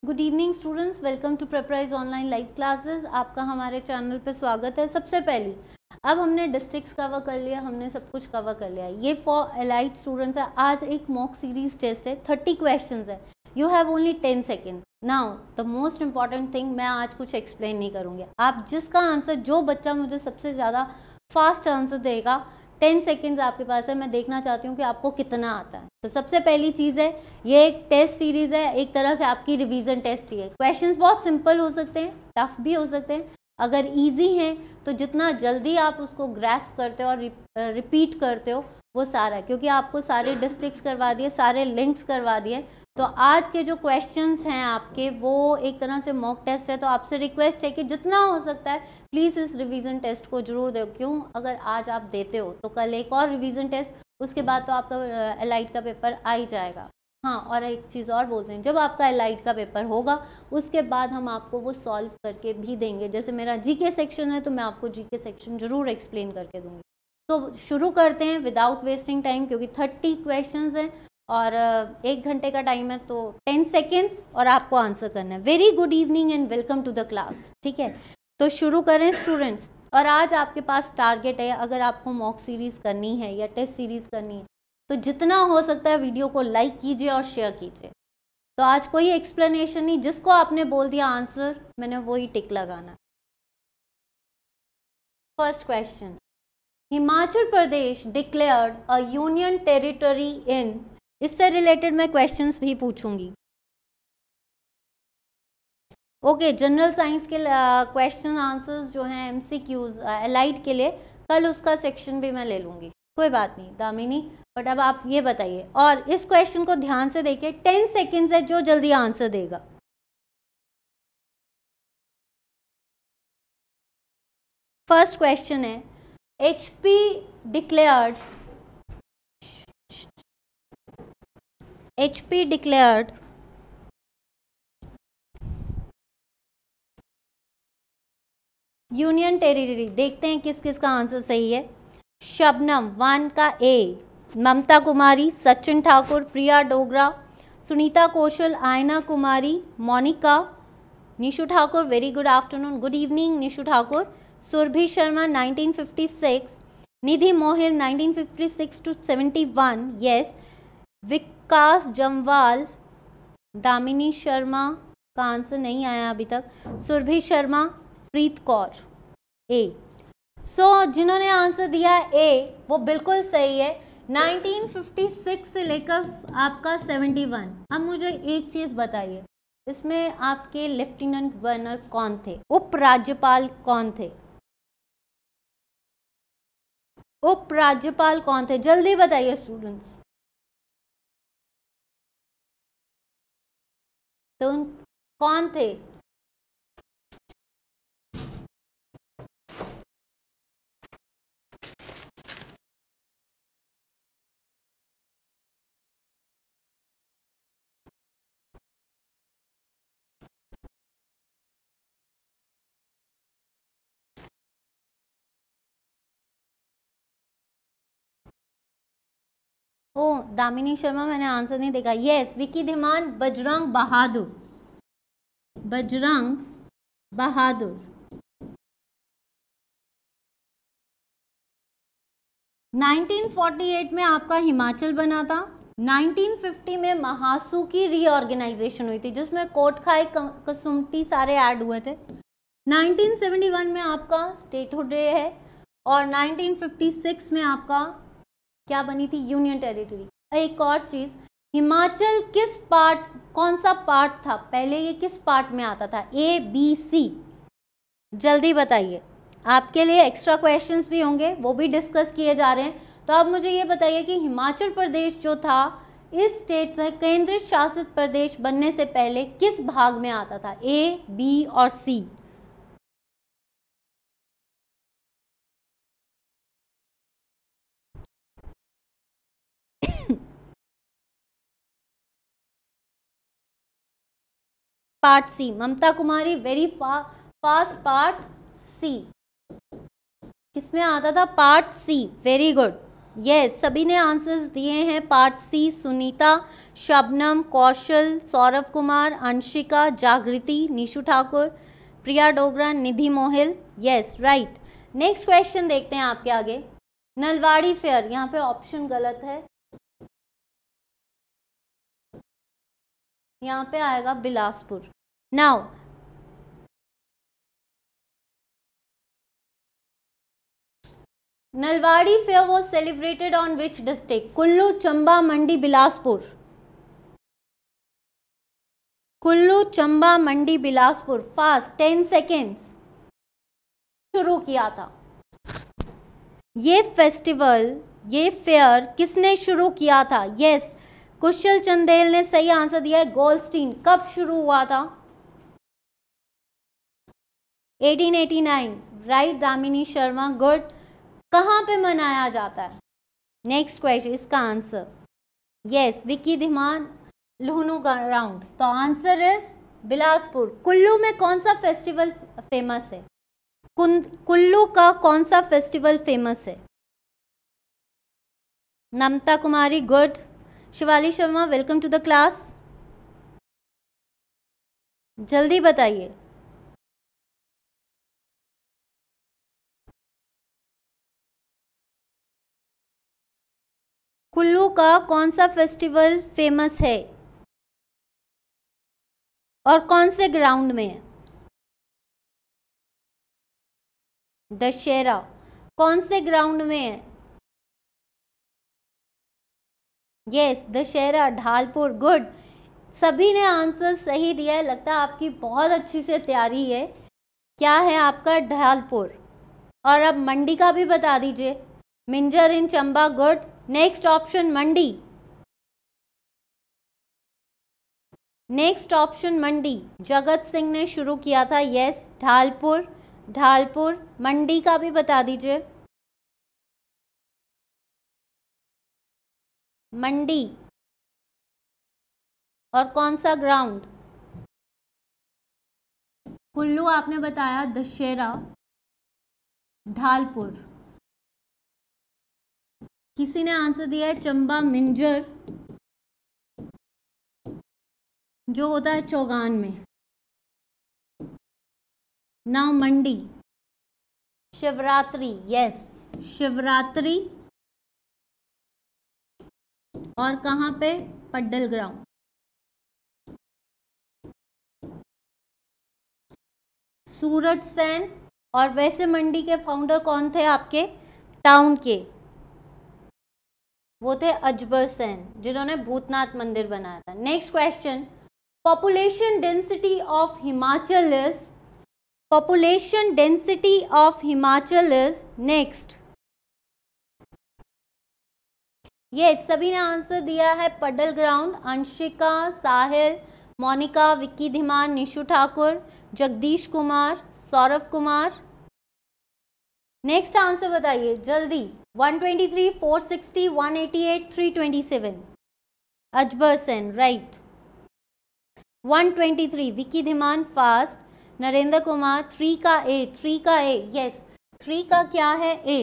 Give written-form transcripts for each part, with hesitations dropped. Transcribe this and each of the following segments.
Good evening students, welcome to Prepraise online live classes. आपका हमारे channel पे स्वागत है। सबसे पहले अब हमने डिस्ट्रिक्ट्स कवर कर लिया, हमने सब कुछ कवर कर लिया। ये फॉर एलाइट स्टूडेंट्स है। आज एक मॉक सीरीज टेस्ट है, 30 क्वेश्चंस है। You have only 10 seconds. Now the most important thing, मैं आज कुछ एक्सप्लेन नहीं करूँगी। आप जिसका आंसर, जो बच्चा मुझे सबसे ज़्यादा फास्ट आंसर देगा, 10 सेकेंड्स आपके पास है। मैं देखना चाहती हूँ कि आपको कितना आता है। तो सबसे पहली चीज़ है, ये एक टेस्ट सीरीज़ है, एक तरह से आपकी रिवीजन टेस्ट ही है। क्वेश्चंस बहुत सिंपल हो सकते हैं, टफ भी हो सकते हैं। अगर इजी हैं तो जितना जल्दी आप उसको ग्रैस्प करते हो और रिपीट करते हो वो सारा, क्योंकि आपको सारे डिस्ट्रिक्ट्स करवा दिए, सारे लिंक्स करवा दिए। तो आज के जो क्वेश्चंस हैं आपके, वो एक तरह से मॉक टेस्ट है। तो आपसे रिक्वेस्ट है कि जितना हो सकता है प्लीज़ इस रिवीजन टेस्ट को जरूर दो। क्यों? अगर आज आप देते हो तो कल एक और रिवीजन टेस्ट, उसके बाद तो आपका एलाइट का पेपर आ ही जाएगा। हाँ, और एक चीज़ और बोलते हैं, जब आपका एलाइट का पेपर होगा उसके बाद हम आपको वो सॉल्व करके भी देंगे। जैसे मेरा जीके सेक्शन है तो मैं आपको जीके सेक्शन जरूर एक्सप्लेन करके दूंगी। तो शुरू करते हैं विदाउट वेस्टिंग टाइम, क्योंकि 30 क्वेश्चंस हैं और 1 घंटे का टाइम है। तो 10 सेकेंड्स और आपको आंसर करना है। Very good evening and welcome to the class. ठीक है, तो शुरू करें स्टूडेंट्स। और आज आपके पास टारगेट है, अगर आपको मॉक सीरीज़ करनी है या टेस्ट सीरीज़ करनी है तो जितना हो सकता है वीडियो को लाइक कीजिए और शेयर कीजिए। तो आज कोई एक्सप्लेनेशन नहीं, जिसको आपने बोल दिया आंसर मैंने वही टिक लगाना। First question, Himachal Pradesh declared a union territory in, इससे रिलेटेड मैं क्वेश्चंस भी पूछूंगी। ओके, जनरल साइंस के क्वेश्चन आंसर्स जो हैं एमसीक्यूज एलाइट के लिए, कल उसका सेक्शन भी मैं ले लूँगी, कोई बात नहीं दामिनी। बट अब आप ये बताइए, और इस क्वेश्चन को ध्यान से देखिए। 10 सेकेंड्स है, जो जल्दी आंसर देगा। फर्स्ट क्वेश्चन है, एचपी डिक्लेयर्ड यूनियन टेरिटरी। देखते हैं किस किस का आंसर सही है। शबनम 1 का ए, Mamta Kumari, Sachin Thakur, Priya Dogra, Sunita Kaushal, Aayna Kumari, Monika, Nishu Thakur. Very good afternoon, good evening Nishu Thakur. Surabhi Sharma 1956, Nidhi Mohil 1956 to 71, yes. Vikas Jamwal, Damini Sharma का आंसर नहीं आया अभी तक। सुरभि शर्मा, प्रीत कौर, ए। जिन्होंने आंसर दिया ए वो बिल्कुल सही है। 1956 से लेकर आपका 71। अब मुझे एक चीज बताइए, इसमें आपके लेफ्टिनेंट गवर्नर कौन थे, उप राज्यपाल कौन थे? उप राज्यपाल कौन थे? जल्दी बताइए स्टूडेंट्स। तो कौन थे? ओ दामिनी शर्मा, मैंने आंसर नहीं देखा। यस, विकी धीमान, बजरंग बहादुर, बजरंग बहादुर। 1948 में आपका हिमाचल बना था। 1950 में महासू की रीऑर्गेनाइजेशन हुई थी, जिसमें कोटखाई, कसुम्पटी सारे ऐड हुए थे। 1971 में आपका स्टेटहुड डे है और 1956 में आपका क्या बनी थी? Union territory. एक और चीज, हिमाचल किस पार्ट, कौन सा पार्ट था पहले, ये किस पार्ट में आता था? A, B, C? जल्दी बताइए। आपके लिए एक्स्ट्रा क्वेश्चंस भी होंगे, वो भी डिस्कस किए जा रहे हैं। तो आप मुझे ये बताइए कि हिमाचल प्रदेश जो था, इस स्टेट से केंद्र शासित प्रदेश बनने से पहले किस भाग में आता था? ए, बी और C? Part C. Mamta Kumari, very fast, part C. किसमें आता था? Part C. Very good, yes, सभी ने आंसर्स दिए हैं। Part C Sunita, Shabnam, Kaushal, Saurabh Kumar, Anshika, Jagriti, Nishu Thakur, Priya Dogra, Nidhi Mohil. Yes, right. Next question देखते हैं आपके आगे। नलवाड़ी फेयर, यहाँ पे ऑप्शन गलत है, यहाँ पे आएगा Bilaspur. Now Nalwari fair was celebrated on which district? Kullu, Chamba, Mandi, Bilaspur. Kullu, Chamba, Mandi, Bilaspur. Fast, 10 seconds. शुरू किया था ये फेस्टिवल, ये फेयर किसने शुरू किया था? यस, कुशल चंदेल ने सही आंसर दिया है। गोल्डस्टीन। कब शुरू हुआ था? 1889। Right Damini Sharma, good. कहाँ पे मनाया जाता है? नेक्स्ट क्वेश्चन, इसका answer yes, Vicky Dhiman, Luhnu ground. तो आंसर इज बिलासपुर। कुल्लू में कौन सा फेस्टिवल फेमस है? कुल्लू का कौन सा फेस्टिवल फेमस है? Namta Kumari, good. Shivali Sharma, welcome to the class. जल्दी बताइए। कुल्लू का कौन सा फेस्टिवल फेमस है और कौन से ग्राउंड में है? दशहरा। कौन से ग्राउंड में है? Yes, Dussehra, Dhalpur, good. सभी ने आंसर सही दिया है। लगता है आपकी बहुत अच्छी से तैयारी है। क्या है आपका? ढालपुर। और अब मंडी का भी बता दीजिए। Minjar in Chamba, good. Next option Mandi. Next option Mandi, Jagat Singh ने शुरू किया था। यस, ढालपुर। ढालपुर। मंडी का भी बता दीजिए। मंडी। और कौन सा ग्राउंड? कुल्लू आपने बताया, दशहरा, ढालपुर। किसी ने आंसर दिया है चंबा, मिंजर, जो होता है चौगान में। नाउ मंडी, शिवरात्रि। यस, शिवरात्रि। और कहाँ पे? पड्डल ग्राउंड। सूरज सेन। और वैसे मंडी के फाउंडर कौन थे आपके टाउन के? वो थे अजबर सेन, जिन्होंने भूतनाथ मंदिर बनाया था। Next question, population density of Himachal is? Population density of Himachal is? Next. ये सभी ने आंसर दिया है Paddal ground. Anshika, Sahil, Monika, Vicky Dhiman, Nishu Thakur, Jagdish Kumar, Saurabh Kumar. Next answer बताइए जल्दी। 123, 460, 188, 327। अजबर सेन, राइट। 123 विक्की धीमान, फास्ट। नरेंद्र कुमार, 3 का ए, 3 का ए। यस, 3 का क्या है? ए।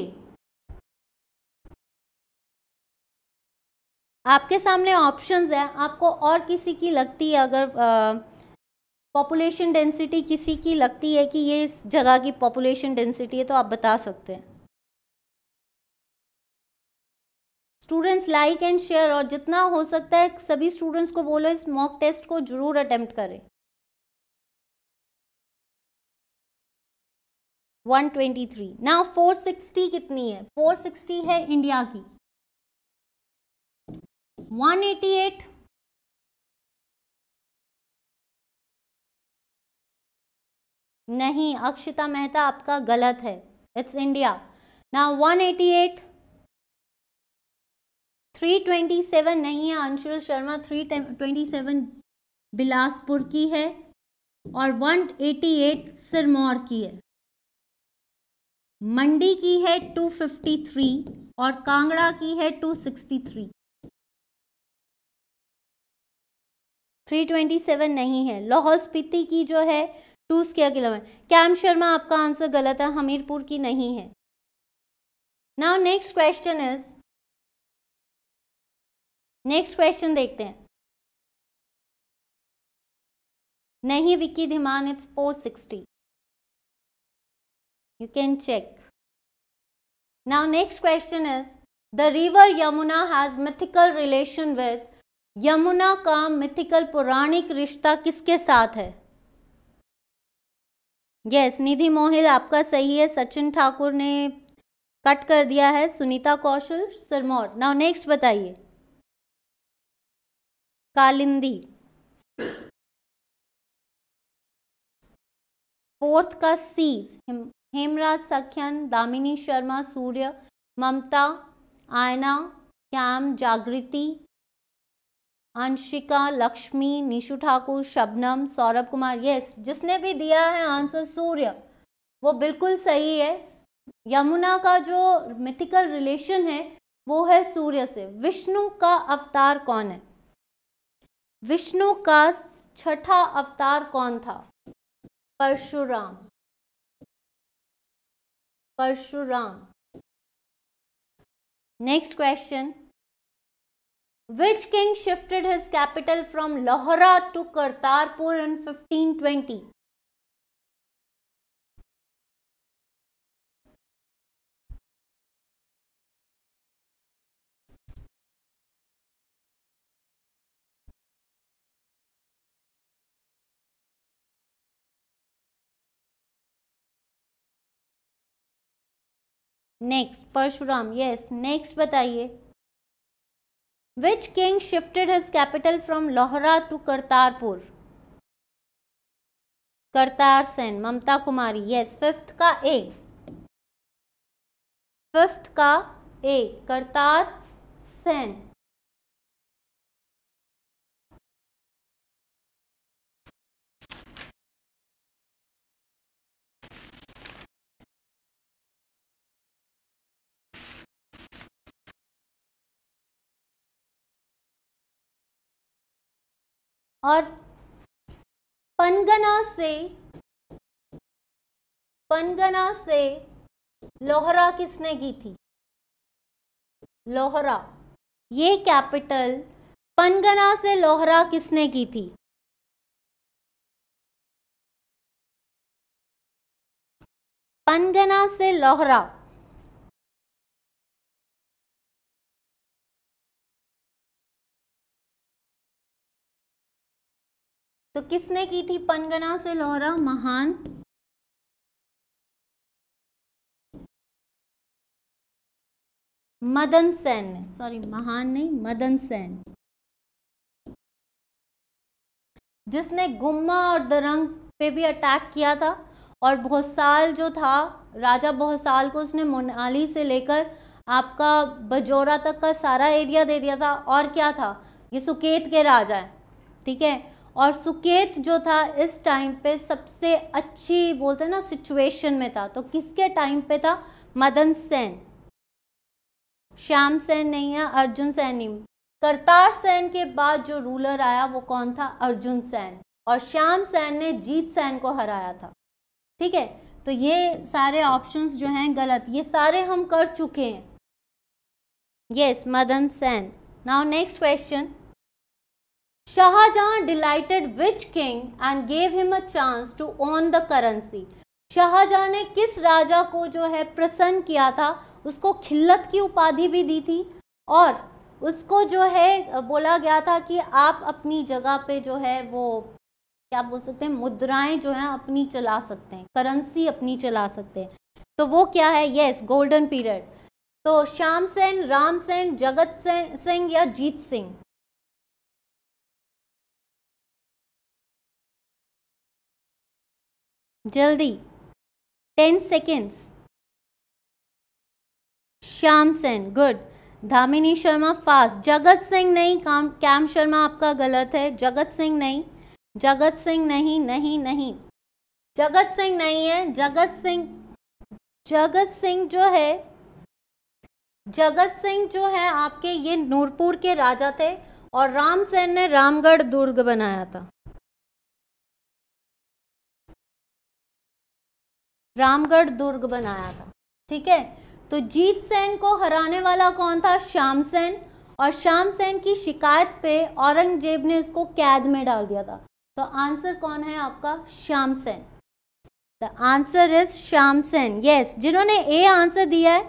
आपके सामने ऑप्शंस है। आपको और किसी की लगती है, अगर पॉपुलेशन डेंसिटी किसी की लगती है कि ये इस जगह की पॉपुलेशन डेंसिटी है, तो आप बता सकते हैं। स्टूडेंट्स लाइक एंड शेयर, और जितना हो सकता है सभी स्टूडेंट्स को बोलो इस मॉक टेस्ट को जरूर अटेम्प्ट करें। 123। नाउ 460 कितनी है? 460 है इंडिया की। 188 नहीं, अक्षिता मेहता आपका गलत है। It's India. नाउ 188। 327 नहीं है अंशुल शर्मा, 327 बिलासपुर की है और 188 सिरमौर की है। मंडी की है 253 और कांगड़ा की है 263। 327 नहीं है। लाहौल स्पीति की जो है 2 स्क्वायर किलोमीटर। कैम शर्मा आपका आंसर गलत है, हमीरपुर की नहीं है। Now next question is next question देखते हैं। नहीं Vicky Dhiman, it's 460, you can check. Now next question is, the river Yamuna has mythical relation with, Yamuna का मिथिकल पौराणिक रिश्ता किसके साथ है? यस, निधि मोहिल आपका सही है, सचिन ठाकुर ने कट कर दिया है, सुनीता कौशल सिरमौर। नाउ नेक्स्ट बताइए। कालिंदी, फोर्थ का सी, हेमराज सख्यन, दामिनी शर्मा, सूर्य, ममता, आयना, कैम, जागृति, अंशिका, लक्ष्मी, निशु ठाकुर, शबनम, सौरभ कुमार। यस, जिसने भी दिया है आंसर सूर्य वो बिल्कुल सही है। यमुना का जो मिथिकल रिलेशन है वो है सूर्य से। विष्णु का अवतार कौन है? विष्णु का छठा अवतार कौन था? Parshuram. Parshuram. Next question, which king shifted his capital from Lahora to Kartarpur in 1520? Next Parshuram. Yes, next बताइए। Which king shifted his capital from Lahora to Kartarpur? Kartar Sen, Mamta Kumari. Yes, fifth का ए, फिफ्थ का ए, करतार सेन। और पनगना से लोहरा किसने की थी? लोहरा, ये कैपिटल पनगना से लोहरा किसने की थी? पनगना से लोहरा। तो किसने की थी पनगना से लोहरा? महान मदन सेन ने, सॉरी महान नहीं, मदन सेन, जिसने गुम्मा और दरंग पे भी अटैक किया था। और भोसाल जो था, राजा भोसाल को उसने मोनाली से लेकर आपका बजोरा तक का सारा एरिया दे दिया था। और क्या था, ये सुकेत के राजा है, ठीक है। और सुकेत जो था इस टाइम पे सबसे अच्छी बोलते हैं ना सिचुएशन में था। तो किसके टाइम पे था? मदन सेन, श्याम सेन नहीं है, अर्जुन सेन नहीं। करतार सेन के बाद जो रूलर आया वो कौन था? अर्जुन सेन। और श्याम सेन ने जीत सेन को हराया था, ठीक है। तो ये सारे ऑप्शंस जो हैं गलत, ये सारे हम कर चुके हैं। Yes, Madan Sen. Now next question, Shahjahan delighted which king and gave him a chance to own the currency? Shahjahan ने किस राजा को जो है प्रसन्न किया था, उसको खिल्लत की उपाधि भी दी थी और उसको जो है बोला गया था कि आप अपनी जगह पे जो है वो क्या बोल सकते हैं, मुद्राएं जो हैं अपनी चला सकते हैं, करेंसी अपनी चला सकते हैं। तो वो क्या है? Yes, golden period. तो श्याम सेन, राम सेन, जगत सिंह या जीत सिंह? जल्दी, 10 seconds. Shyam Sen, good. Dhamini Sharma fast. Jagat Singh नहीं, कैम शर्मा आपका गलत है। जगत सिंह नहीं, जगत सिंह नहीं, नहीं नहीं, जगत सिंह नहीं है। जगत सिंह जो है आपके ये नूरपुर के राजा थे और राम सेन ने रामगढ़ दुर्ग बनाया था। रामगढ़ दुर्ग बनाया था, ठीक है। तो जीत सेन को हराने वाला कौन था? श्याम सेन। और श्याम सेन की शिकायत पे औरंगजेब ने इसको कैद में डाल दिया था। तो आंसर कौन है आपका? Shyam Sen. The answer is Shyam Sen. Yes, जिन्होंने ए आंसर दिया है,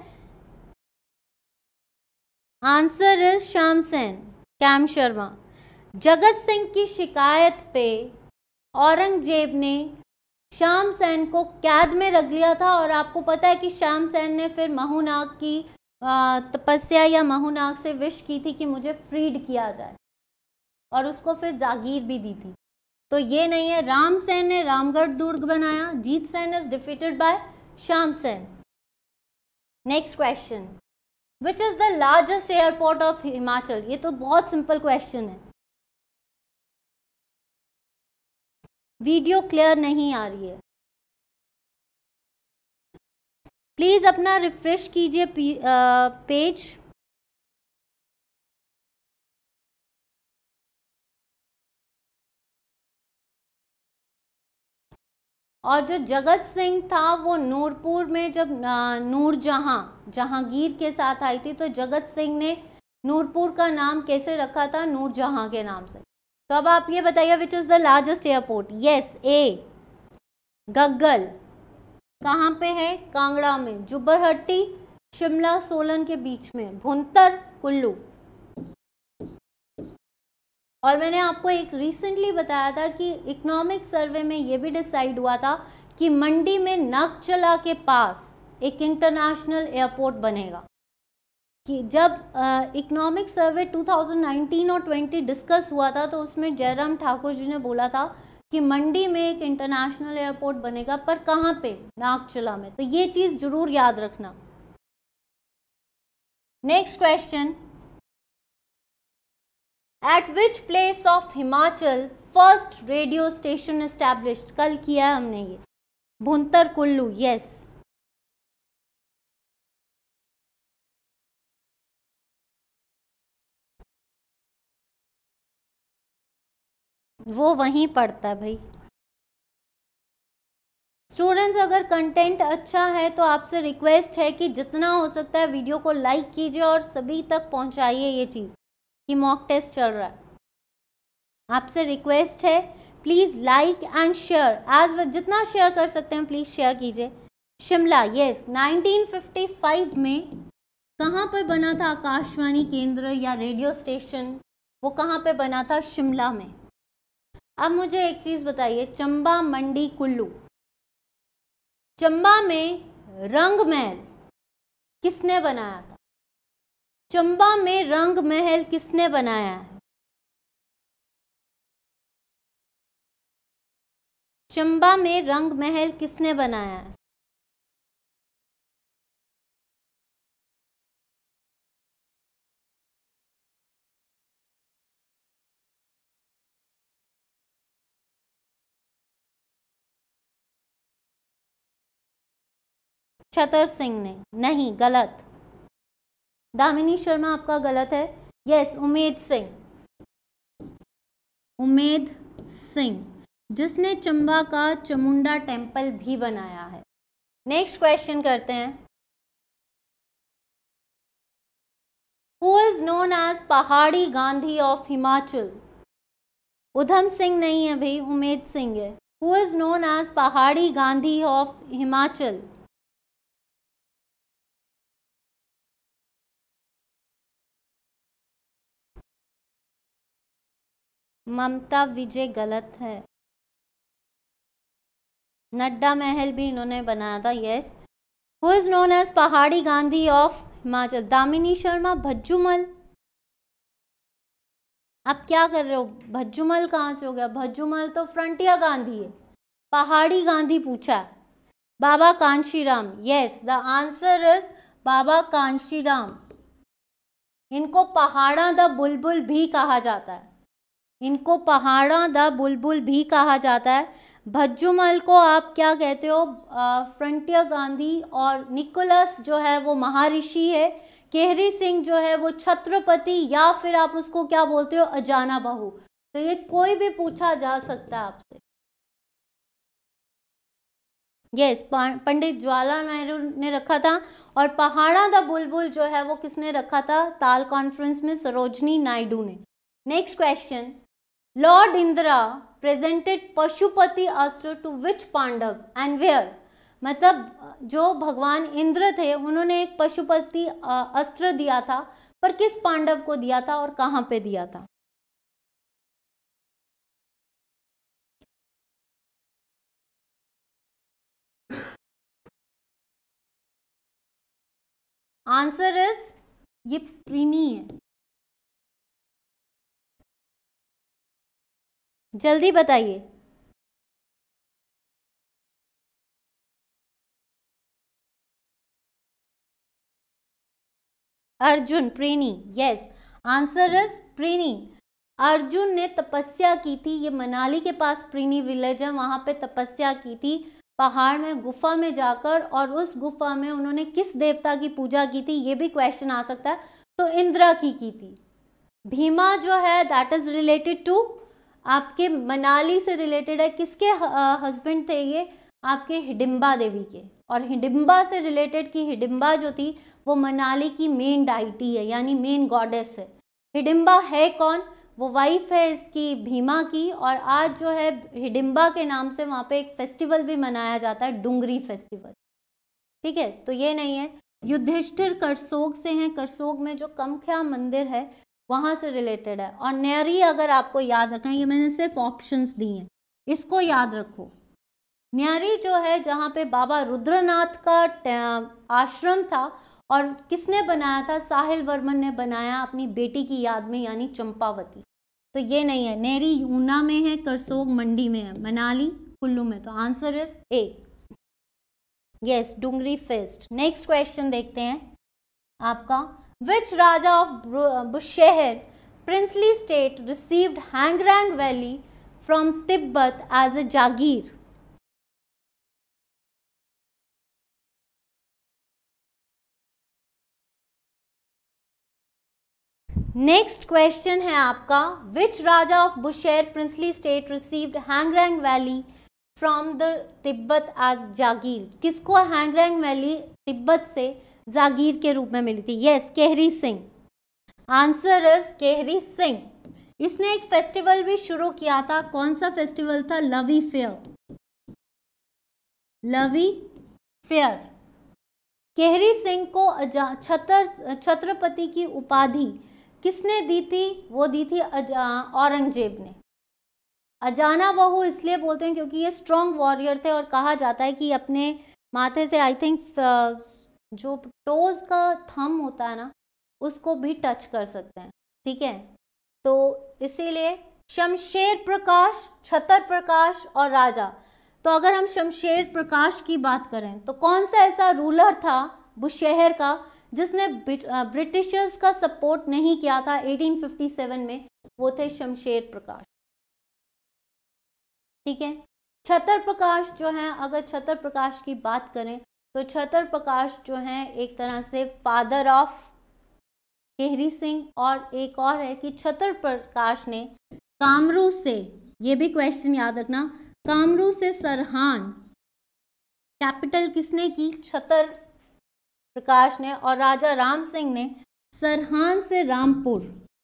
आंसर इज श्याम सेन। कैम शर्मा। जगत सिंह की शिकायत पे औरंगजेब ने श्याम सेन को कैद में रख लिया था, और आपको पता है कि श्याम सेन ने फिर महूनाग की तपस्या या महूनाग से विश की थी कि मुझे फ्रीड किया जाए, और उसको फिर जागीर भी दी थी। तो ये नहीं है, राम सेन ने रामगढ़ दुर्ग बनाया। Jeet Sen is defeated by Shyam Sen. Next question, which is the largest airport of Himachal? ये तो बहुत सिंपल क्वेश्चन है। वीडियो क्लियर नहीं आ रही है, प्लीज अपना रिफ्रेश कीजिए पेज। और जो जगत सिंह था वो नूरपुर में जब नूरजहां जहांगीर के साथ आई थी, तो जगत सिंह ने नूरपुर का नाम कैसे रखा था? नूरजहां के नाम से। तो अब आप ये बताइए, which is the largest airport? Yes, A Gaggal. कहाँ पे है? कांगड़ा में। जुब्बरहट्टी शिमला सोलन के बीच में। भुंतर कुल्लू। और मैंने आपको एक रिसेंटली बताया था कि इकोनॉमिक सर्वे में ये भी डिसाइड हुआ था कि मंडी में नगचला के पास एक इंटरनेशनल एयरपोर्ट बनेगा। कि जब इकोनॉमिक सर्वे 2019 और 20 डिस्कस हुआ था, तो उसमें जयराम ठाकुर जी ने बोला था कि मंडी में एक इंटरनेशनल एयरपोर्ट बनेगा, पर कहाँ पे? नागचला में। तो ये चीज़ जरूर याद रखना। Next question, at which place of Himachal first radio station established? कल किया है हमने ये। भुंतर कुल्लू। यस, वो वहीं पड़ता है भाई। स्टूडेंट्स, अगर कंटेंट अच्छा है तो आपसे रिक्वेस्ट है कि जितना हो सकता है वीडियो को लाइक कीजिए और सभी तक पहुंचाइए ये चीज़ कि मॉक टेस्ट चल रहा है। आपसे रिक्वेस्ट है, please like and share, as जितना शेयर कर सकते हैं प्लीज़ शेयर कीजिए। शिमला। यस, 1955 में कहाँ पर बना था आकाशवाणी केंद्र या रेडियो स्टेशन? वो कहाँ पे बना था? शिमला में। अब मुझे एक चीज़ बताइए, चंबा मंडी कुल्लू, चंबा में रंग महल किसने बनाया था? चंबा में रंग महल किसने बनाया है? चंबा में रंग महल किसने बनाया है? छतर सिंह ने। नहीं, गलत। दामिनी शर्मा आपका गलत है। यस, उमेद सिंह। उमेद सिंह, जिसने चंबा का चामुंडा टेम्पल भी बनाया है। नेक्स्ट क्वेश्चन करते हैं, who is known as Pahari Gandhi of Himachal? Udham Singh नहीं है भाई, उमेद सिंह है। Who is known as Pahari Gandhi of Himachal? Mamta Vijay गलत है। नड्डा महल भी इन्होंने बनाया था। Yes, who is known as Pahari Gandhi of Himachal? Damini Sharma, Bhajjumal. आप क्या कर रहे हो? भज्जूमल कहाँ से हो गया? भज्जूमल तो फ्रंटियर गांधी है, पहाड़ी गांधी पूछा। Baba Kanshiram. Yes, the answer is Baba Kanshiram. इनको पहाड़ा द बुलबुल भी कहा जाता है। इनको पहाड़ा द बुलबुल भी कहा जाता है। भज्जूमल को आप क्या कहते हो? फ्रंटियर गांधी। और निकोलस जो है वो महर्षि है। केहरी सिंह जो है वो छत्रपति, या फिर आप उसको क्या बोलते हो? अजाना बहू। तो ये कोई भी पूछा जा सकता है आपसे। यस, पंडित जवाहरलाल नेहरू ने रखा था। और पहाड़ा द बुलबुल जो है वो किसने रखा था? ताल कॉन्फ्रेंस में सरोजनी नायडू ने। Next question, lord Indra presented Pashupati अस्त्र to which Pandav and where? मतलब जो भगवान इंद्र थे उन्होंने एक पशुपति अस्त्र दिया था, पर किस पांडव को दिया था और कहां पे दिया था? आंसर इज ये प्रीनी है। जल्दी बताइए। Arjun, Prini, yes, answer is Prini. Arjun ने तपस्या की थी, ये मनाली के पास प्रीनी विलेज है, वहां पे तपस्या की थी पहाड़ में, गुफा में जाकर, और उस गुफा में उन्होंने किस देवता की पूजा की थी, ये भी क्वेश्चन आ सकता है, तो इंद्रा की थी। भीमा जो है दैट इज रिलेटेड टू आपके मनाली से रिलेटेड है, किसके हस्बैंड थे ये? आपके हिडिंबा देवी के। और हिडिंबा से रिलेटेड की हिडिंबा जो थी वो मनाली की मेन डाइटी है, यानी मेन गॉडेस है। हिडिंबा है कौन? वो वाइफ है इसकी भीमा की। और आज जो है हिडिंबा के नाम से वहाँ पे एक फेस्टिवल भी मनाया जाता है, डुंगरी फेस्टिवल। ठीक है, तो ये नहीं है। युधिष्ठिर करसोग से हैं, करसोग में जो कामाख्या मंदिर है वहाँ से रिलेटेड है। और न्यारी अगर आपको याद रखना है, ये मैंने सिर्फ ऑप्शंस दी हैं, इसको याद रखो। न्यारी जो है जहाँ पे बाबा रुद्रनाथ का आश्रम था, और किसने बनाया था? साहिल वर्मन ने बनाया अपनी बेटी की याद में, यानी चंपावती। तो ये नहीं है। नेरी ऊना में है, करसोग मंडी में है, मनाली कुल्लू में। तो answer is A, yes, Dhungri fest. Next question देखते हैं आपका, विच राजा of Bushahr princely state received Hangrang valley from Tibet as a जागीर? नेक्स्ट क्वेश्चन है आपका, विच राजा of Bushahr princely state received Hangrang valley from the Tibet as जागीर? किसको हैंगरैंग वैली तिब्बत से जागीर के रूप में मिली थी? Yes, Kehri Singh. Answer is Kehri Singh. इसने एक फेस्टिवल भी शुरू किया था, कौन सा फेस्टिवल था? लवी फेयर। लवी फेयर। केहरी सिंह को छत्रपति की उपाधि किसने दी थी? वो दी थी औरंगजेब ने। अजाना बहू इसलिए बोलते हैं क्योंकि ये स्ट्रॉन्ग वॉरियर थे, और कहा जाता है कि अपने माथे से आई थिंक जो टोज का थंब होता है ना, उसको भी टच कर सकते हैं। ठीक है, तो इसीलिए शमशेर प्रकाश, छतर प्रकाश और राजा। तो अगर हम शमशेर प्रकाश की बात करें तो कौन सा ऐसा रूलर था बुशहर का जिसने ब्रिटिशर्स का सपोर्ट नहीं किया था 1857 में? वो थे शमशेर प्रकाश। ठीक है, छतर प्रकाश जो है, अगर छतर प्रकाश की बात करें तो छतर प्रकाश जो है एक तरह से फादर ऑफ केहरी सिंह। और एक और है कि छतर प्रकाश ने कामरू से, ये भी क्वेश्चन याद रखना, कामरू से सरहान कैपिटल किसने की? छतर प्रकाश ने। और राजा राम सिंह ने सरहान से रामपुर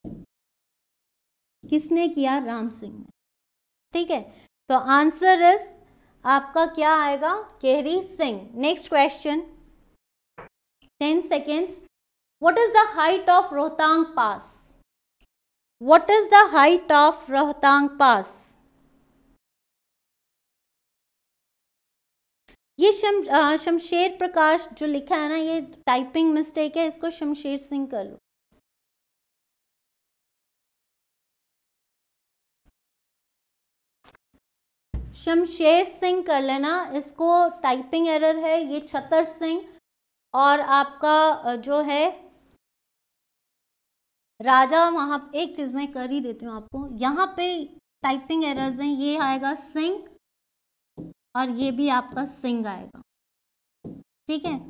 किसने किया? राम सिंह ने। ठीक है, तो आंसर इज आपका क्या आएगा? Kehri Singh. Next question, 10 seconds. What is the height of Rohtang pass? What is the height of Rohtang pass? ये शमशेर प्रकाश जो लिखा है ना, ये टाइपिंग मिस्टेक है, इसको शमशेर सिंह कर लो। शमशेर सिंह कर लेना, इसको टाइपिंग एरर है। ये छतर सिंह और आपका जो है राजा, वहां एक चीज मैं कर ही देती हूँ आपको, यहाँ पे टाइपिंग एरर्स हैं। ये आएगा सिंह और ये भी आपका सिंह आएगा। ठीक है,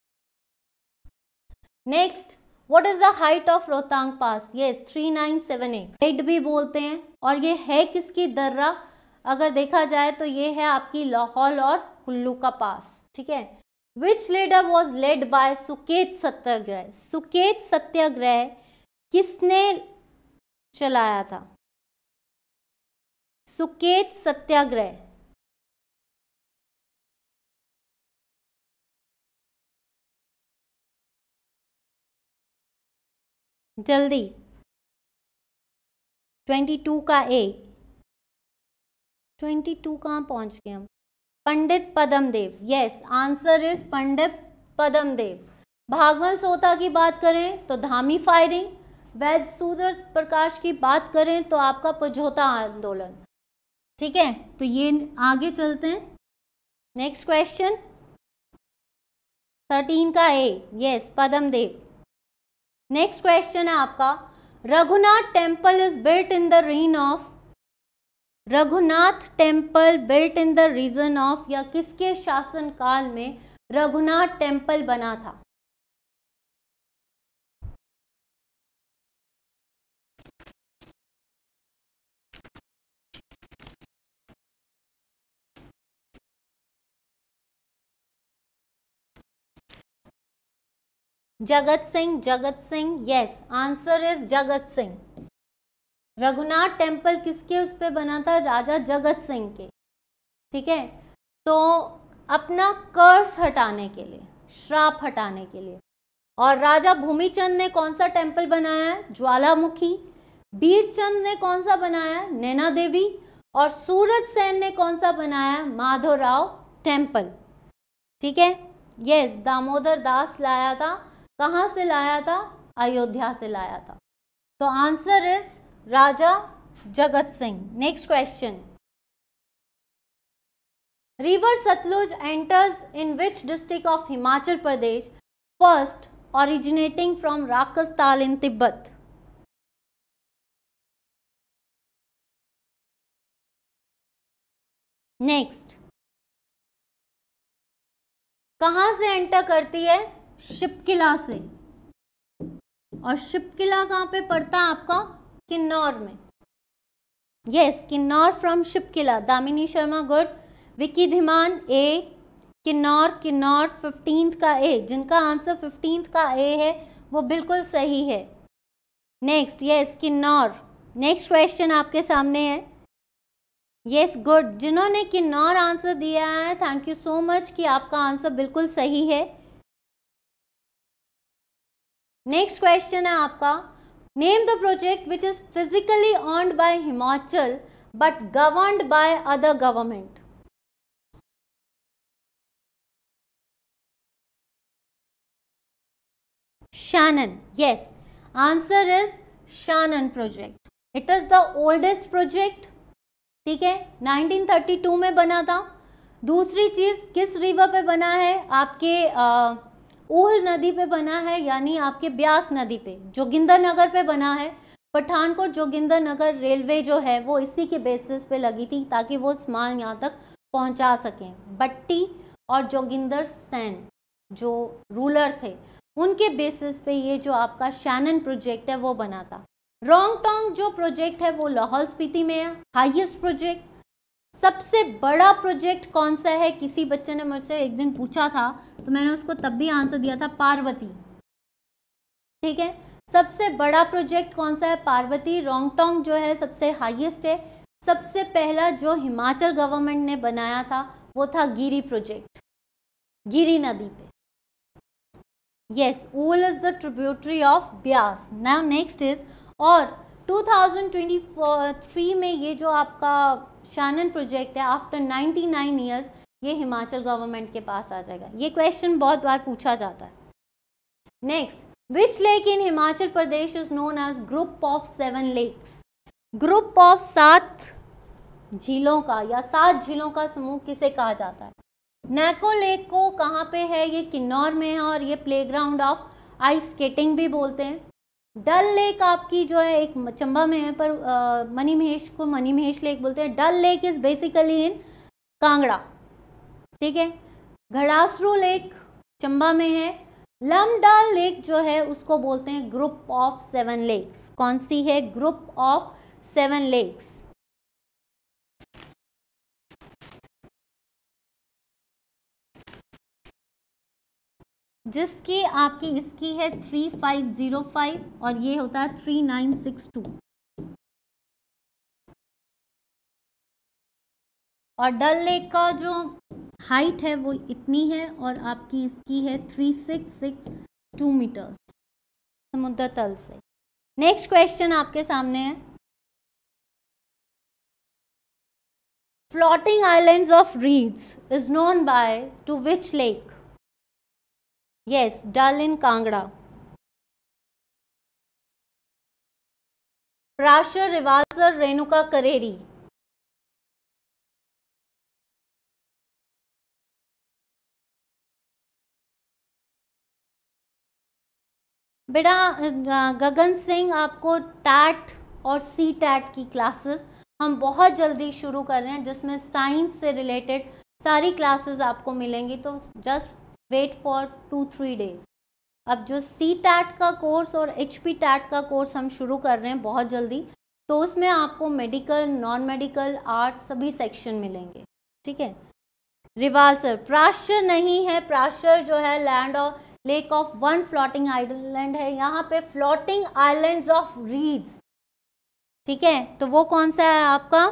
next, what is the height of Rohtang pass? ये 3978 हाइट भी बोलते हैं। और ये है किसकी दर्रा? अगर देखा जाए तो ये है आपकी लाहौल और कुल्लू का पास, ठीक है। Which leader was led by Suket Satyagraha, Suket Satyagraha किसने चलाया था? सुकेत सत्याग्रह, जल्दी। 22 का ए, 22 कहाँ पहुंच गए हम? Pandit Padmadev, yes answer is Pandit Padmadev. भागवत सोता की बात करें तो धामी फायरिंग, वैद्य सूर्य प्रकाश की बात करें तो आपका पझोता आंदोलन, ठीक है। तो ये आगे चलते हैं, नेक्स्ट क्वेश्चन 13 का A, yes Padmadev. Next question है आपका, Raghunath temple is built in the region of, Raghunath temple built in the region of, या किसके शासन काल में रघुनाथ टेम्पल बना था? Jagat Singh, Jagat Singh, yes answer is Jagat Singh. Raghunath temple किसके उस पे बना था? राजा जगत सिंह के, ठीक है। तो अपना कर्ज हटाने के लिए, श्राप हटाने के लिए। और राजा भूमिचंद ने कौन सा टेम्पल बनाया है? ज्वालामुखी। बीरचंद ने कौन सा बनाया है? नैना देवी। और सूरज सेन ने कौन सा बनाया है? माधवराव टेम्पल, ठीक है। यस दामोदर दास लाया था, कहाँ से लाया था? अयोध्या से लाया था। तो answer is Raja Jagat Singh. Next question, river Sutlej enters in which district of Himachal Pradesh first, originating from Rakastal in Tibet? Next, कहां से एंटर करती है? शिपकिला से। और शिपकिला कहां पे पड़ता है आपका? किन्नौर में। Yes Kinnaur from Shipkila. Damini Sharma good, Vicky Dhiman ए, किन्नौर, किन्नौर 15th का ए, जिनका आंसर 15th का ए है वो बिल्कुल सही है। Next, yes Kinnaur. Next question आपके सामने है, यस गुड, जिन्होंने किन्नौर आंसर दिया है थैंक यू सो मच कि आपका आंसर बिल्कुल सही है। नेक्स्ट क्वेश्चन है आपका, name the project which is physically owned by Himachal but governed by other government. Shannon, yes, answer is Shannon project. It is the oldest project, ठीक है, 1932 में बना था। दूसरी चीज किस रिवर पे बना है? आपके ऊहल नदी पे बना है, यानी आपके ब्यास नदी पे। जोगिंदर नगर पे बना है। पठानकोट जोगिंदर नगर रेलवे जो है वो इसी के बेसिस पे लगी थी ताकि वो सामान यहाँ तक पहुँचा सकें। बट्टी और जोगिंदर सेन जो रूलर थे उनके बेसिस पे ये जो आपका शैनन प्रोजेक्ट है वो बना था। रोंगटोंग जो प्रोजेक्ट है वो लाहौल स्पीति में है, हाईएस्ट प्रोजेक्ट। सबसे बड़ा प्रोजेक्ट कौन सा है? किसी बच्चे ने मुझसे एक दिन पूछा था तो मैंने उसको तब भी आंसर दिया था पार्वती, ठीक है। सबसे बड़ा प्रोजेक्ट कौन सा है? पार्वती। रोंगटोंग जो है सबसे हाईएस्ट है। सबसे पहला जो हिमाचल गवर्नमेंट ने बनाया था वो था गिरी प्रोजेक्ट, गिरी नदी पे। Yes, Ool is the tributary of Beas. Now next is, और 2023 में ये जो आपका शैनन प्रोजेक्ट है आफ्टर 99 ईयर्स ये हिमाचल गवर्नमेंट के पास आ जाएगा। ये क्वेश्चन बहुत बार पूछा जाता है। Next, which lake in Himachal Pradesh is known as group of 7 lakes? Group of 7 झीलों का या 7 झीलों का समूह किसे कहा जाता है? नैको लेक को कहाँ पे है? ये किन्नौर में है और ये प्लेग्राउंड ऑफ आइस स्केटिंग भी बोलते हैं। डल लेक आपकी जो है एक चंबा में है पर मणिमहेश को मणिमहेश लेक बोलते हैं। Dal lake is basically in Kangra, ठीक है। घड़ासरू लेक चंबा में है। लमडाल लेक जो है उसको बोलते हैं ग्रुप ऑफ 7 लेक्स। कौन सी है? Group of 7 lakes. जिसकी आपकी इसकी है 3505 और ये होता है 3962। और डल लेक का जो हाइट है वो इतनी है और आपकी इसकी है 3662 मीटर समुद्र तल से। नेक्स्ट क्वेश्चन आपके सामने है, floating islands of reeds is known by to which lake? Yes, Dal in Kangra. Prashar, Rewalsar, Renuka, Kareri. बेटा गगन सिंह, आपको टैट और सी टैट की क्लासेस हम बहुत जल्दी शुरू कर रहे हैं, जिसमें साइंस से रिलेटेड सारी क्लासेस आपको मिलेंगी, तो जस्ट वेट फॉर 2-3 डेज। अब जो सी टैट का कोर्स और HP टैट का कोर्स हम शुरू कर रहे हैं बहुत जल्दी, तो उसमें आपको मेडिकल, नॉन मेडिकल, आर्ट सभी सेक्शन मिलेंगे, ठीक है। रिवाल्सर, प्राशर नहीं है, प्राशर जो है land of lake of one floating island है, यहाँ पे फ्लोटिंग आइलैंड्स ऑफ रीड्स, ठीक है। तो वो कौन सा है आपका?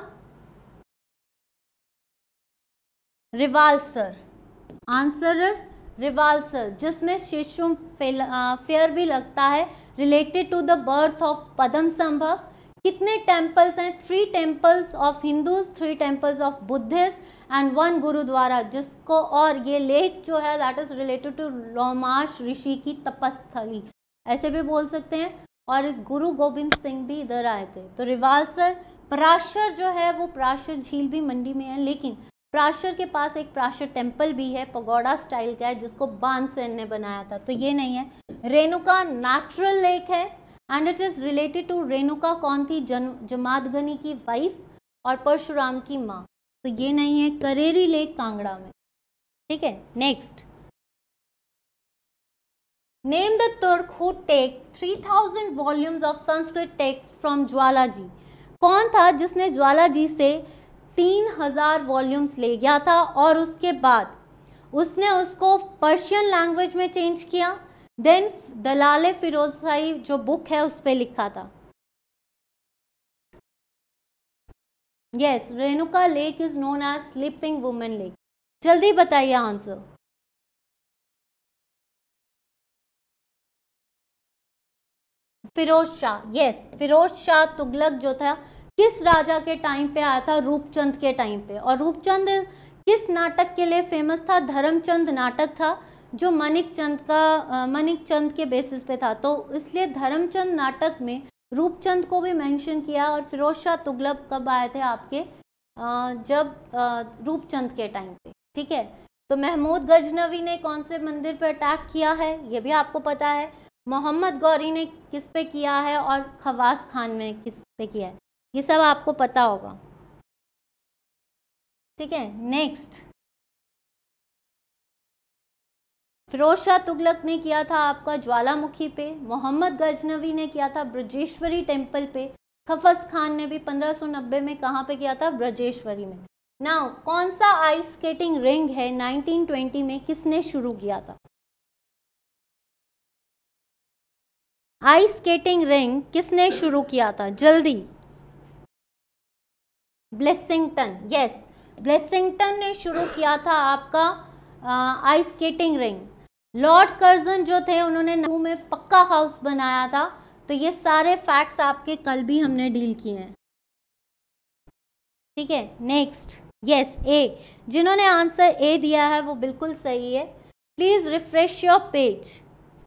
रिवाल्सर। आंसर इज रिवाल्सर, जिसमें शिशु फेयर भी लगता है, related to the birth of Padma Sambhav. कितने टेम्पल्स हैं? 3 temples of Hindus, 3 temples of Buddhist and 1 gurdwara, जिसको, और ये लेक जो है that is related to Lomash Rishi की तपस्थली, ऐसे भी बोल सकते हैं। और गुरु गोविंद सिंह भी इधर आए थे। तो रिवाल्सर। प्राशर जो है वो प्राशर झील भी मंडी में है, लेकिन प्राशर के पास एक प्राशर टेम्पल भी है, पगोड़ा स्टाइल का है, जिसको बाणसेन ने बनाया था, तो ये नहीं है। रेणुका नेचुरल लेक है and it is related to, Renuka कौन थी? जमादग्नि की वाइफ और परशुराम की माँ, तो ये नहीं है। करेरी लेक कांगड़ा में, ठीक है। Next, name the Turk who take 3000 volumes of Sanskrit text from Jwala ji. कौन था जिसने ज्वाला जी से 3000 वॉल्यूम्स ले गया था और उसके बाद उसने उसको पर्शियन लैंग्वेज में चेंज किया, देन दलाले फिरोजशाही जो बुक है उस पर लिखा था? Yes, Renuka lake is known as sleeping women lake. जल्दी बताइए आंसर। फिरोज शाह। यस, फिरोज शाह तुगलक जो था किस राजा के टाइम पे आया था? रूपचंद के टाइम पे। और रूपचंद किस नाटक के लिए फेमस था? धर्मचंद नाटक था, जो मणिक चंद के बेसिस पे था, तो इसलिए धर्मचंद नाटक में रूपचंद को भी मेंशन किया। और फिरोज शाह तुगलक कब आए थे आपके? जब रूपचंद के टाइम पे, ठीक है। तो महमूद गजनवी ने कौन से मंदिर पर अटैक किया है? ये भी आपको पता है। मोहम्मद गौरी ने किस पे किया है? और खवास खान ने किस पे किया है? ये सब आपको पता होगा, ठीक है। नेक्स्ट, फिरोज शाह तुगलक ने किया था आपका ज्वालामुखी पे, मोहम्मद गजनवी ने किया था ब्रजेश्वरी टेम्पल पे, खफस खान ने भी 1590 में कहाँ पे किया था? ब्रजेश्वरी में। नाउ कौन सा आइस स्केटिंग रिंग है 1920 में किसने शुरू किया था? आइस स्केटिंग रिंग किसने शुरू किया था? जल्दी। ब्लेसिंगटन। यस, ब्लेसिंगटन ने शुरू किया था आपका ice skating ring. Lord Curzon जो थे उन्होंने में पक्का हाउस बनाया था। तो ये सारे फैक्ट्स आपके कल भी हमने डील किए हैं, ठीक है। नेक्स्ट, यस, ए, जिन्होंने आंसर ए दिया है वो बिल्कुल सही है। Please refresh your page.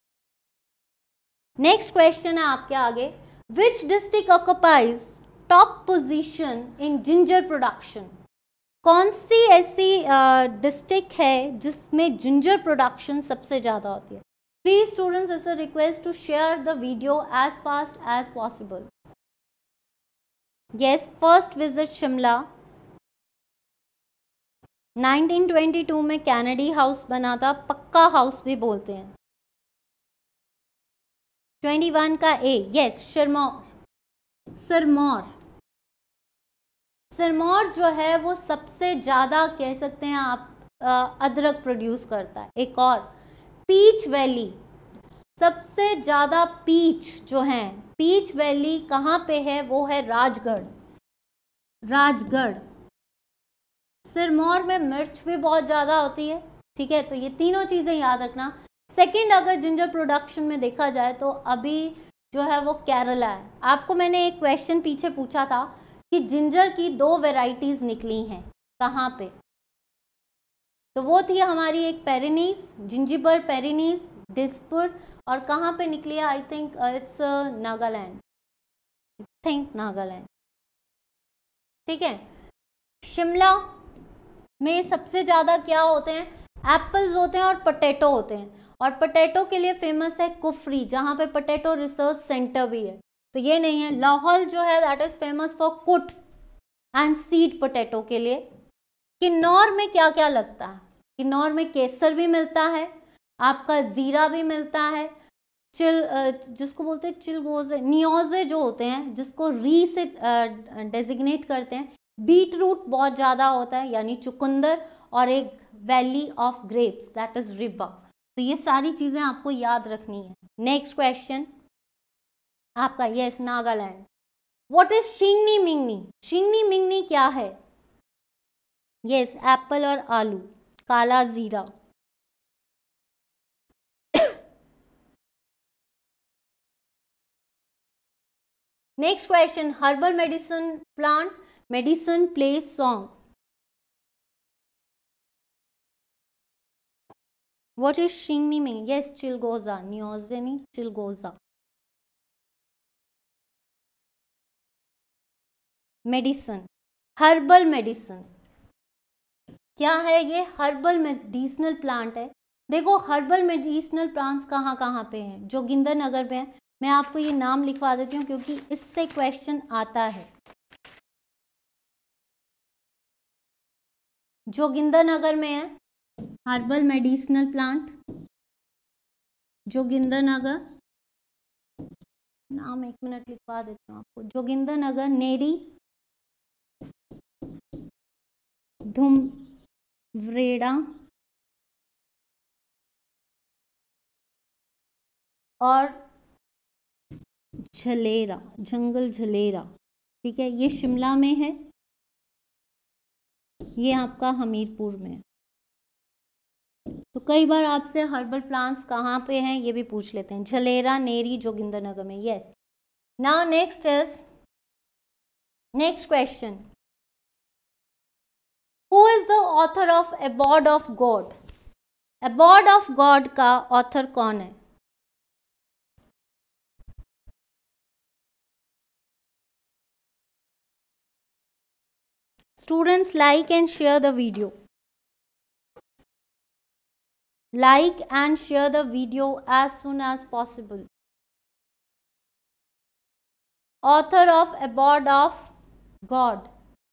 Next question है आपके आगे, which district occupies top position in ginger production? कौन सी ऐसी डिस्ट्रिक्ट है जिसमें जिंजर प्रोडक्शन सबसे ज़्यादा होती है? Please students, it's a request to share the video as fast as possible. Yes, first visit Shimla. 1922 में कैनेडी हाउस बना था, पक्का हाउस भी बोलते हैं। 21 का ए, यस, सिरमौर। सिरमौर जो है वो सबसे ज़्यादा कह सकते हैं आप अदरक प्रोड्यूस करता है। एक और पीच वैली, सबसे ज़्यादा पीच जो है, पीच वैली कहाँ पे है? वो है राजगढ़। राजगढ़। सिरमौर में मिर्च भी बहुत ज़्यादा होती है, ठीक है, तो ये तीनों चीज़ें याद रखना। सेकंड, अगर जिंजर प्रोडक्शन में देखा जाए तो अभी जो है वो केरला है। आपको मैंने एक क्वेश्चन पीछे पूछा था कि जिंजर की 2 वेराइटीज़ निकली हैं, कहाँ पे? तो वो थी हमारी एक पेरिनीज, जिंजिबर पेरिनीज, डिस्पुर, और कहाँ पे निकली है? I think it's Nagaland, Nagaland, ठीक है। शिमला में सबसे ज़्यादा क्या होते हैं? एप्पल्स होते हैं और पोटैटो होते हैं, और पोटैटो के लिए फेमस है कुफरी, जहाँ पे पोटैटो रिसर्च सेंटर भी है। तो ये नहीं है। लाहौल जो है that is famous for kuth and seed potato के लिए। किन्नौर में क्या क्या लगता है? किन्नौर में केसर भी मिलता है, आपका जीरा भी मिलता है, जिसको बोलते हैं चिलगोजे, नियोजे जो होते हैं, जिसको री से डेजिग्नेट करते हैं। बीट रूट बहुत ज़्यादा होता है, यानी चुकंदर, और एक valley of grapes that is Ribba. तो ये सारी चीज़ें आपको याद रखनी है। नेक्स्ट क्वेश्चन आपका, yes, Nagaland. What is Shingni Mingni? Shingni Mingni क्या है? यस, एप्पल और आलू, काला जीरा। Next question, herbal medicine plant, medicine play song. What is Shingni mean? Yes, Chilgoza, Neozeni, Chilgoza. Medicine, herbal medicine क्या है? ये हर्बल मेडिसिनल प्लांट है। देखो, हर्बल मेडिसिनल प्लांट्स कहाँ कहाँ पे हैं? जोगिंदरनगर पे है। मैं आपको ये नाम लिखवा देती हूँ क्योंकि इससे क्वेश्चन आता है। जोगिंदरनगर में है हर्बल मेडिसिनल प्लांट, जोगिंदरनगर। नाम 1 मिनट लिखवा देती हूँ आपको। जोगिंदरनगर, नेरी, धुमवरेड़ा और झलेरा, जंगल झलेरा, ठीक है। ये शिमला में है, ये आपका हमीरपुर में। तो कई बार आपसे हर्बल प्लांट्स कहाँ पे हैं ये भी पूछ लेते हैं। झलेरा, नेरी, जोगिंदरनगर में, yes. Now next is, next question, who is the author of abode of God? Abode of God का ऑथर कौन है? Students, like and share the video. Like and share the video as soon as possible. Author of Abode of God.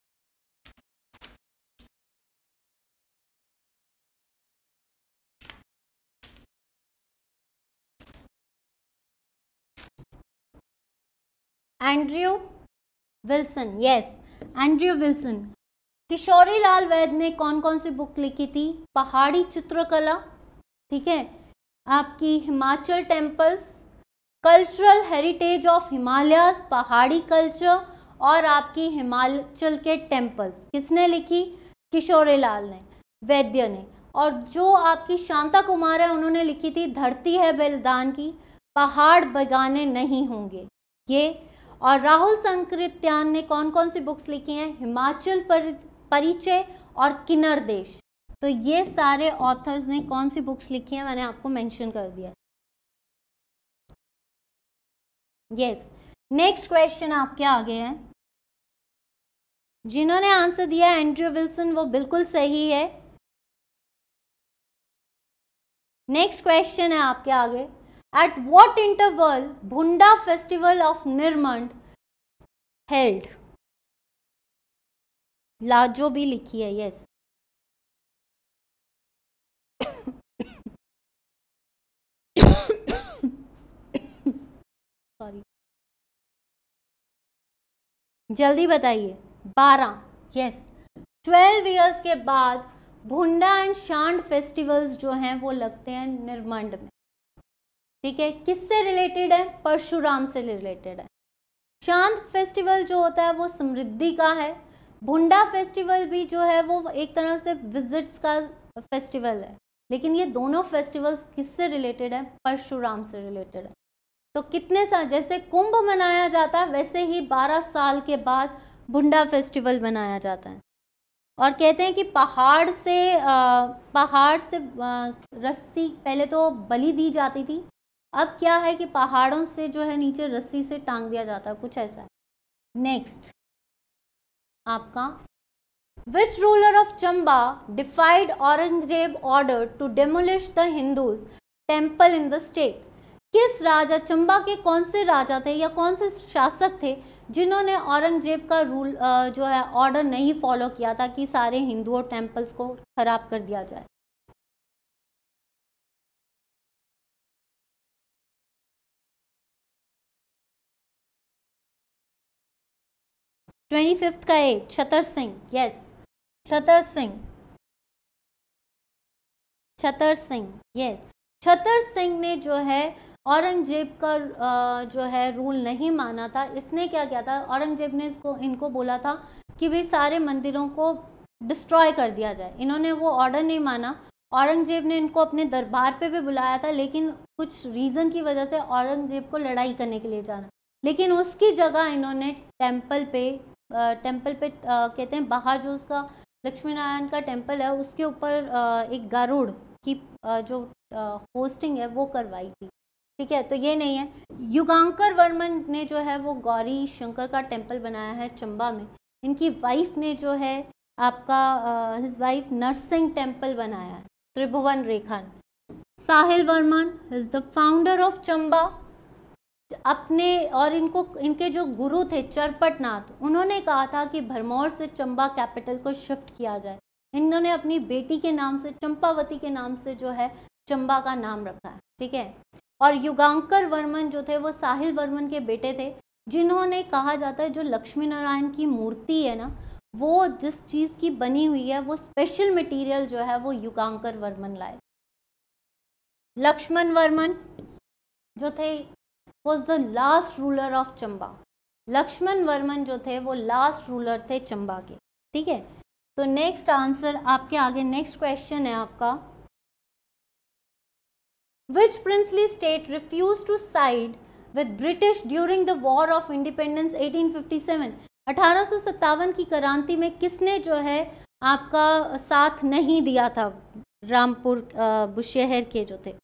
Andrew Wilson, yes, Andrew Wilson. Kishori Lal Vaid ने कौन कौन सी book लिखी थी? पहाड़ी चित्रकला, ठीक है, आपकी Himachal temples, cultural heritage of Himalayas, Pahari culture, और आपकी हिमाचल के टेम्पल्स किसने लिखी? किशोरी लाल ने, वैद्य ने। और जो आपकी शांता कुमार है उन्होंने लिखी थी धरती है बलिदान की, पहाड़ बेगाने नहीं होंगे, ये। और राहुल संकृत्यान ने कौन कौन सी बुक्स लिखी हैं? हिमाचल परिचय और किन्नर देश। तो ये सारे ऑथर्स ने कौन सी बुक्स लिखी हैं मैंने आपको मेंशन कर दिया। यस, नेक्स्ट क्वेश्चन आपके आगे है। जिन्होंने आंसर दिया एंड्रयू विल्सन वो बिल्कुल सही है। नेक्स्ट क्वेश्चन है आपके आगे, at what interval Bhunda festival of Nirmand held? Lajo भी लिखी है, यस। सॉरी, जल्दी बताइए। 12, यस। 12 ईयर्स के बाद भुंडा एंड शांड फेस्टिवल्स जो हैं वो लगते हैं निरमंड में। ठीक है, किससे रिलेटेड है? परशुराम से रिलेटेड है। शांत फेस्टिवल जो होता है वो समृद्धि का है। भुंडा फेस्टिवल भी जो है वो एक तरह से विजिट्स का फेस्टिवल है। लेकिन ये दोनों फेस्टिवल्स किससे रिलेटेड है? परशुराम से रिलेटेड है। तो कितने साल, जैसे कुंभ मनाया जाता है वैसे ही 12 साल के बाद भुंडा फेस्टिवल मनाया जाता है। और कहते हैं कि पहाड़ से रस्सी पहले तो बलि दी जाती थी, अब क्या है कि पहाड़ों से जो है नीचे रस्सी से टांग दिया जाता है, कुछ ऐसा है। नेक्स्ट आपका, which ruler of Chamba defied Aurangzeb order to demolish the Hindus temple in the state? किस राजा, चंबा के कौन से राजा थे या कौन से शासक थे जिन्होंने औरंगजेब का रूल जो है ऑर्डर नहीं फॉलो किया था कि सारे हिंदुओं टेम्पल्स को खराब कर दिया जाए? 25th का एक छतर सिंह, यस छतर सिंह, यस छतर सिंह ने जो है औरंगजेब का जो है रूल नहीं माना था। इसने क्या किया था, औरंगजेब ने इनको बोला था कि भाई सारे मंदिरों को डिस्ट्रॉय कर दिया जाए। इन्होंने वो ऑर्डर नहीं माना। औरंगजेब ने इनको अपने दरबार पे भी बुलाया था, लेकिन कुछ रीज़न की वजह से औरंगजेब को लड़ाई करने के लिए जाना, लेकिन उसकी जगह इन्होंने टेम्पल पे कहते हैं बाहर जो उसका लक्ष्मी नारायण का टेम्पल है उसके ऊपर एक गरुड़ की जो होस्टिंग है वो करवाई थी। ठीक है, तो ये नहीं है। युगांकर वर्मन ने जो है वो गौरी शंकर का टेम्पल बनाया है चंबा में। इनकी वाइफ ने जो है आपका हिज वाइफ नरसिंह टेम्पल बनाया है त्रिभुवन रेखा ने। Sahil Varman is the founder of Chamba. अपने और इनके जो गुरु थे चरपटनाथ, उन्होंने कहा था कि भरमौर से चंबा कैपिटल को शिफ्ट किया जाए। इन्होंने अपनी बेटी के नाम से, चंपावती के नाम से जो है चंबा का नाम रखा है। ठीक है, और युगांकर वर्मन जो थे वो साहिल वर्मन के बेटे थे, जिन्होंने कहा जाता है जो लक्ष्मी नारायण की मूर्ति है ना, वो जिस चीज़ की बनी हुई है वो स्पेशल मटेरियल जो है वो युगांकर वर्मन लाए। लक्ष्मण वर्मन जो थे was the last ruler of Chamba. Lakshman Varman जो थे वो लास्ट रूलर थे चंबा के। ठीक है, तो नेक्स्ट आंसर आपके आगे, नेक्स्ट क्वेश्चन है आपका, which princely state refuse to side with British during the war of independence 1857? 1857 की क्रांति में किसने जो है आपका साथ नहीं दिया था? रामपुर बुशहर के जो थे,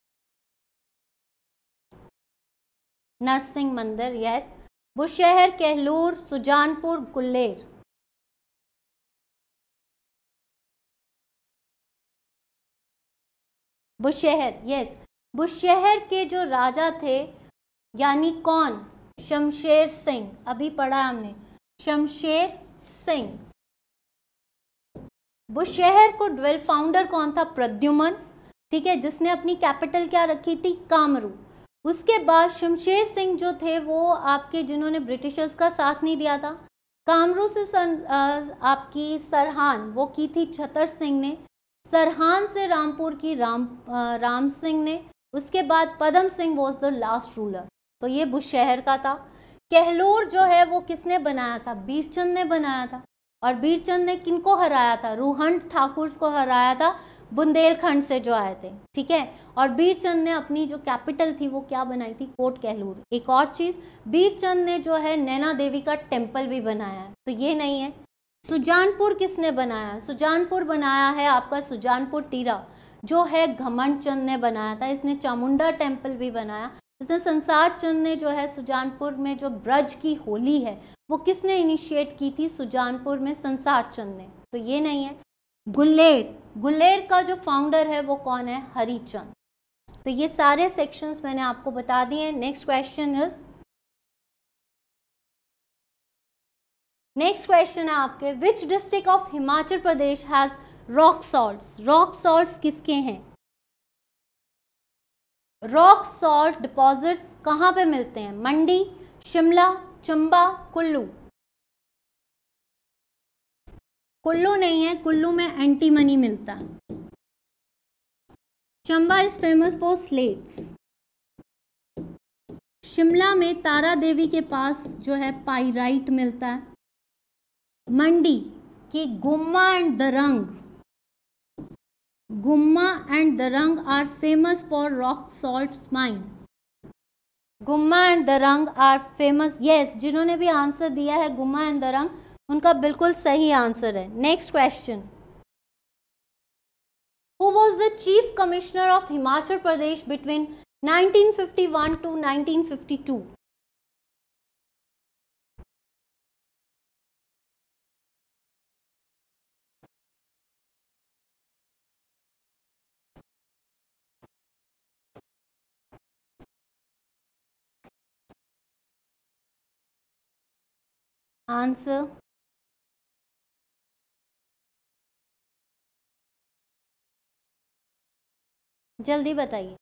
नरसिंह मंदिर, यस। बुशहर, कहलूर, सुजानपुर, गुल्लेर। बुशहर, यस। बुशहर के जो राजा थे यानी कौन? शमशेर सिंह। अभी पढ़ा हमने, शमशेर सिंह। बुशहर को ड्वेल फाउंडर कौन था? प्रद्युमन। ठीक है, जिसने अपनी कैपिटल क्या रखी थी? कामरू। उसके बाद शमशेर सिंह जो थे वो आपके, जिन्होंने ब्रिटिशर्स का साथ नहीं दिया था। कामरू से आपकी सरहान वो की थी छतर सिंह ने। सरहान से रामपुर की राम सिंह ने। उसके बाद Padam Singh was the last ruler. तो ये बुशहर का था। कहलूर जो है वो किसने बनाया था? बीरचंद ने बनाया था। और बीरचंद ने किनको हराया था? रूहन ठाकुर को हराया था, बुंदेलखंड से जो आए थे। ठीक है, और बीरचंद ने अपनी जो कैपिटल थी वो क्या बनाई थी? कोट कहलूर। एक और चीज़, बीरचंद ने जो है नैना देवी का टेम्पल भी बनाया है। तो ये नहीं है। सुजानपुर किसने बनाया? सुजानपुर बनाया है आपका सुजानपुर टीरा, जो है घमंड चंद ने बनाया था। इसने चामुंडा टेम्पल भी बनाया। इसने संसार चंद ने जो है सुजानपुर में जो ब्रज की होली है वो किसने इनिशिएट की थी? सुजानपुर में संसार चंद ने। तो ये नहीं है। गुल्लेर का जो फाउंडर है वो कौन है? हरिचंद। तो ये सारे सेक्शंस मैंने आपको बता दिए। नेक्स्ट क्वेश्चन है आपके, which district of Himachal Pradesh has rock salts? Rock salts किसके हैं? रॉक सॉल्ट डिपॉजिट्स कहाँ पे मिलते हैं? मंडी, शिमला, चंबा, कुल्लू। कुल्लू नहीं है, कुल्लू में एंटीमनी मिलता है। Chamba is famous for slates. Shimla में तारा देवी के पास जो है पाइराइट मिलता है। मंडी की Gumma and Darang, Gumma and Darang are famous for rock salts mine. Gumma and Darang are famous, yes, जिन्होंने भी आंसर दिया है गुम्मा एंड दरंग, उनका बिल्कुल सही आंसर है। Next question, who was the chief commissioner of Himachal Pradesh between 1951 to 1952? Answer जल्दी बताइए।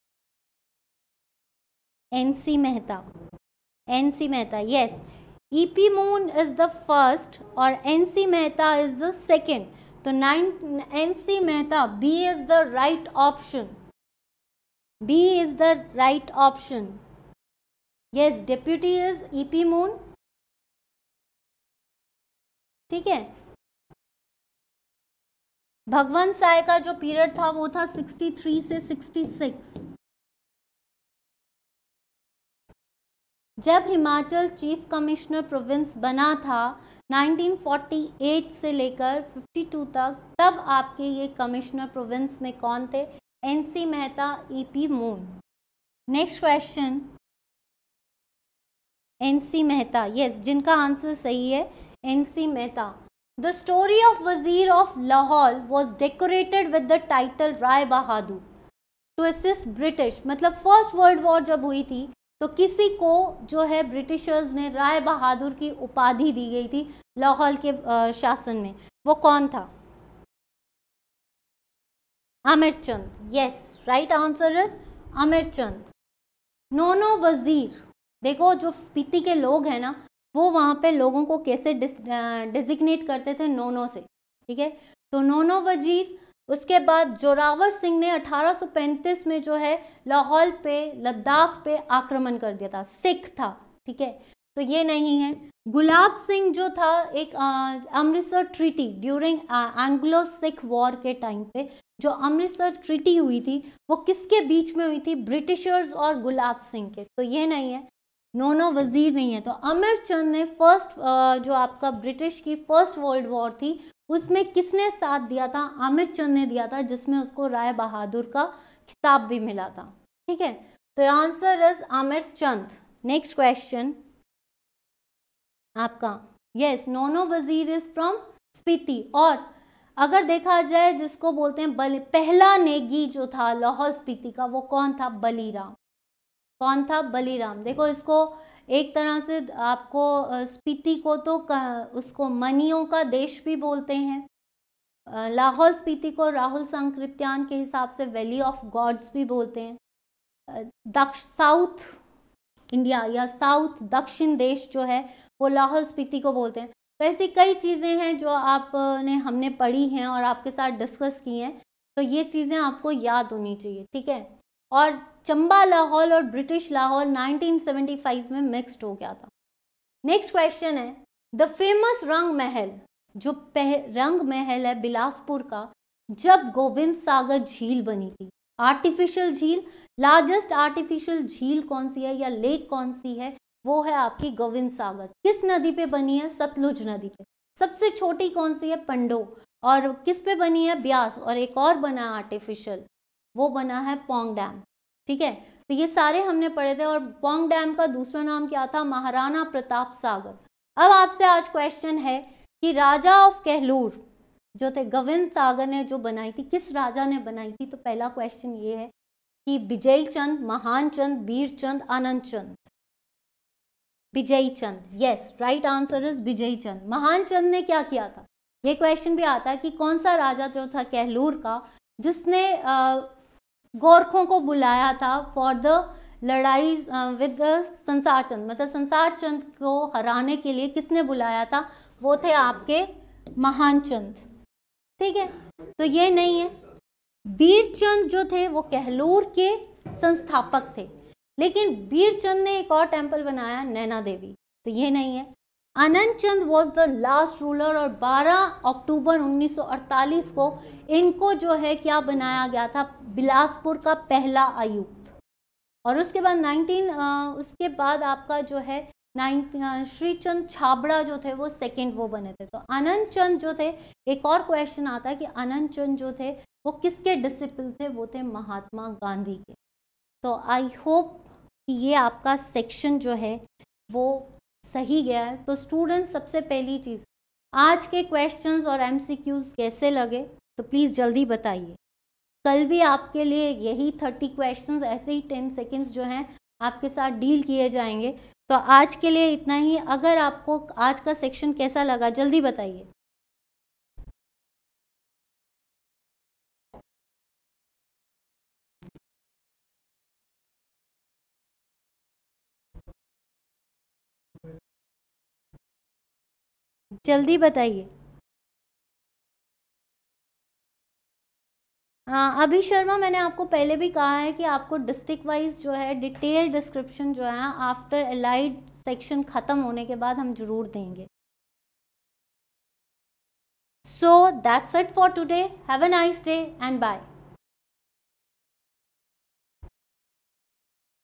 NC Mehta, NC Mehta, yes. EP Moon is the first और NC Mehta is the second, तो NC Mehta, B is the right option, B is the right option. Yes, deputy is EP Moon, ठीक है। भगवंत साय का जो period था वो था 63 से 66। जब हिमाचल चीफ कमिश्नर प्रोविंस बना था 1948 से लेकर 52 तक, तब आपके ये कमिश्नर प्रोविंस में कौन थे? NC Mehta, EP Moon. Next question, NC Mehta, yes, जिनका आंसर सही है NC Mehta. The story of Wazir of Lahaul was decorated with the title Rai Bahadur to assist British. मतलब फर्स्ट वर्ल्ड वॉर जब हुई थी तो किसी को जो है ब्रिटिशर्स ने राय बहादुर की उपाधि दी गई थी लाहौल के शासन में, वो कौन था? Amir Chand, yes, right answer is Amir Chand. Nono Wazir, देखो जो स्पीति के लोग हैं ना, वो वहाँ पे लोगों को कैसे डिजिग्नेट करते थे? नोनो से, ठीक है। तो नोनो वजीर, उसके बाद जोरावर सिंह ने 1835 में जो है लाहौल पे, लद्दाख पे आक्रमण कर दिया था, सिख था, ठीक है, तो ये नहीं है। गुलाब सिंह जो था, एक Amritsar treaty during Anglo Sikh war के टाइम पे जो अमृतसर ट्रीटी हुई थी, वो किसके बीच में हुई थी? ब्रिटिशर्स और गुलाब सिंह के, तो ये नहीं है, नोनो वजीर नहीं है। तो आमिर चंद ने फर्स्ट जो आपका ब्रिटिश की फर्स्ट वर्ल्ड वॉर थी उसमें किसने साथ दिया था? आमिर चंद ने दिया था, जिसमें उसको राय बहादुर का खिताब भी मिला था, ठीक है। तो answer is Amir Chand. Next question आपका, yes, Nono Wazir is from Spiti. और अगर देखा जाए जिसको बोलते हैं पहला नेगी जो था लाहौल स्पीति का, वो कौन था? बलीराम। कौन था? बलीराम। देखो इसको एक तरह से आपको स्पीति को तो उसको मनियों का देश भी बोलते हैं। लाहौल स्पीति को राहुल संकृत्यान के हिसाब से वैली ऑफ गॉड्स भी बोलते हैं। साउथ इंडिया या साउथ दक्षिण देश जो है वो लाहौल स्पीति को बोलते हैं। तो ऐसी कई चीज़ें हैं जो आपने हमने पढ़ी हैं और आपके साथ डिस्कस की हैं, तो ये चीज़ें आपको याद होनी चाहिए, ठीक है। और चंबा लाहौल और ब्रिटिश लाहौल 1975 में मिक्स्ड हो गया था। नेक्स्ट क्वेश्चन है, द फेमस रंग महल, जो रंग महल है बिलासपुर का, जब गोविंद सागर झील बनी थी, आर्टिफिशियल झील, लार्जेस्ट आर्टिफिशियल झील कौन सी है या लेक कौन सी है? वो है आपकी गोविंद सागर। किस नदी पे बनी है? सतलुज नदी पे। सबसे छोटी कौन सी है? पंडो। और किस पे बनी है? ब्यास। और एक और बना आर्टिफिशियल, वो बना है पौंग डैम, ठीक है। तो ये सारे हमने पढ़े थे। और पौंग डैम का दूसरा नाम क्या था? महाराणा प्रताप सागर। अब आपसे आज क्वेश्चन है कि राजा ऑफ कहलूर जो थे गोविंद सागर ने जो बनाई थी, किस राजा ने बनाई थी? तो पहला क्वेश्चन ये है कि Vijay Chand, Mahan Chand, Veer Chand, Anand Chand. Vijay Chand, yes, right answer is Vijay Chand. Mahan Chand ने क्या किया था? ये क्वेश्चन भी आता है कि कौन सा राजा जो था कहलूर का जिसने गोरखों को बुलाया था फॉर द लड़ाई विद संसार चंद, मतलब संसार चंद को हराने के लिए किसने बुलाया था? वो थे आपके महान चंद। ठीक है, तो ये नहीं है। बीरचंद जो थे वो कहलूर के संस्थापक थे, लेकिन बीरचंद ने एक और टेम्पल बनाया, नैना देवी, तो ये नहीं है। Anand Chand was the last ruler, और 12 अक्टूबर 1948 को इनको जो है क्या बनाया गया था, बिलासपुर का पहला आयुक्त। और उसके बाद उसके बाद आपका जो है श्रीचंद छाबड़ा जो थे वो सेकंड वो बने थे। तो आनंद चंद जो थे, एक और क्वेश्चन आता है कि आनंद चंद जो थे वो किसके डिसिपल थे, वो थे महात्मा गांधी के। तो आई होप कि ये आपका सेक्शन जो है वो सही गया है। तो स्टूडेंट्स, सबसे पहली चीज़, आज के क्वेश्चंस और एमसीक्यूज कैसे लगे तो प्लीज़ जल्दी बताइए। कल भी आपके लिए यही 30 क्वेश्चंस ऐसे ही 10 सेकेंड्स जो हैं आपके साथ डील किए जाएंगे। तो आज के लिए इतना ही। अगर आपको आज का सेक्शन कैसा लगा जल्दी बताइए। जल्दी बताइए। हाँ, अभी शर्मा, मैंने आपको पहले भी कहा है कि आपको डिस्ट्रिक्ट वाइज जो है डिटेल डिस्क्रिप्शन जो है आफ्टर एलाइड सेक्शन ख़त्म होने के बाद हम ज़रूर देंगे। So that's it for today. Have a nice day and bye.